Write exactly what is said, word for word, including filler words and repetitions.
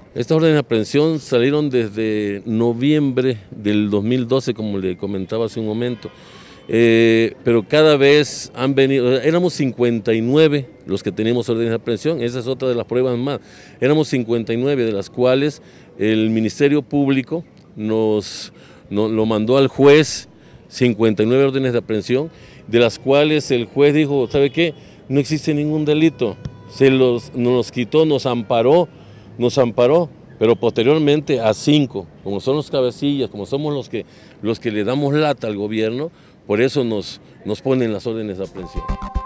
Estas órdenes de aprehensión salieron desde noviembre del dos mil doce, como le comentaba hace un momento, eh, pero cada vez han venido, éramos cincuenta y nueve los que teníamos órdenes de aprehensión, esa es otra de las pruebas más, éramos cincuenta y nueve, de las cuales el Ministerio Público nos, nos lo mandó al juez, cincuenta y nueve órdenes de aprehensión, de las cuales el juez dijo, ¿sabe qué? No existe ningún delito, se los, nos los quitó, nos amparó, nos amparó, pero posteriormente a cinco, como son los cabecillas, como somos los que, los que le damos lata al gobierno, por eso nos, nos ponen las órdenes de aprehensión.